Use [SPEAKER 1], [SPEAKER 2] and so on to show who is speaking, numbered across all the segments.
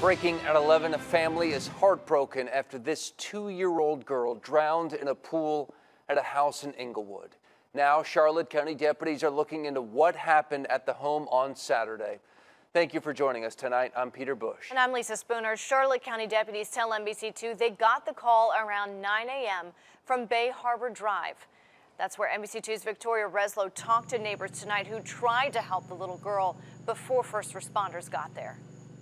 [SPEAKER 1] Breaking at 11, a family is heartbroken after this 2-year-old girl drowned in a pool at a house in Englewood. Now, Charlotte County deputies are looking into what happened at the home on Saturday. Thank you for joining us tonight. I'm Peter Bush.
[SPEAKER 2] And I'm Lisa Spooner. Charlotte County deputies tell NBC2 they got the call around 9 a.m. from Bay Harbor Drive. That's where NBC2's Victoria Reslow talked to neighbors tonight who tried to help the little girl before first responders got there.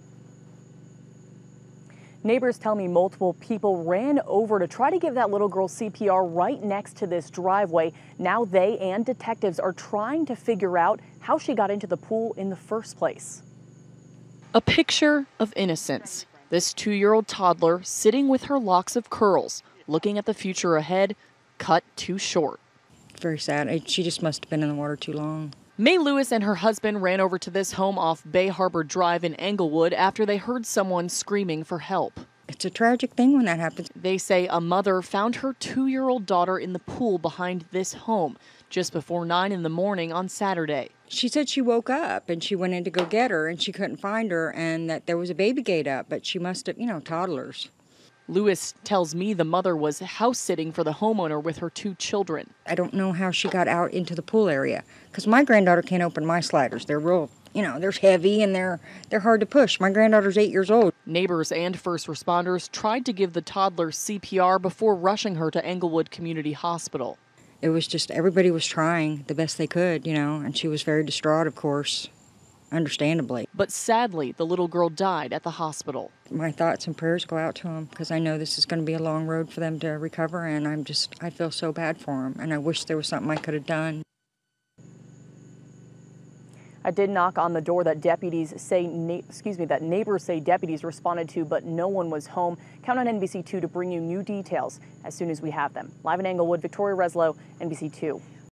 [SPEAKER 3] Neighbors tell me multiple people ran over to try to give that little girl CPR right next to this driveway. Now they and detectives are trying to figure out how she got into the pool in the first place.
[SPEAKER 4] A picture of innocence. This 2-year-old toddler sitting with her locks of curls, looking at the future ahead, cut too short.
[SPEAKER 5] Very sad. She just must have been in the water too long.
[SPEAKER 4] May Lewis and her husband ran over to this home off Bay Harbor Drive in Englewood after they heard someone screaming for help.
[SPEAKER 5] It's a tragic thing when that happens.
[SPEAKER 4] They say a mother found her 2-year-old daughter in the pool behind this home just before 9 in the morning on Saturday.
[SPEAKER 5] She said she woke up and she went in to go get her and she couldn't find her and that there was a baby gate up, but she must have, toddlers.
[SPEAKER 4] Lewis tells me the mother was house sitting for the homeowner with her 2 children.
[SPEAKER 5] I don't know how she got out into the pool area because my granddaughter can't open my sliders. They're real, they're heavy and they're hard to push. My granddaughter's 8 years old.
[SPEAKER 4] Neighbors and first responders tried to give the toddler CPR before rushing her to Englewood Community Hospital.
[SPEAKER 5] It was just everybody was trying the best they could, and she was very distraught, of course, understandably.
[SPEAKER 4] But sadly, the little girl died at the hospital.
[SPEAKER 5] My thoughts and prayers go out to them because I know this is going to be a long road for them to recover, and I feel so bad for them, and I wish there was something I could have done.
[SPEAKER 3] I did knock on the door that that neighbors say deputies responded to, but no one was home. Count on NBC2 to bring you new details as soon as we have them. Live in Englewood, Victoria Reslow, NBC2.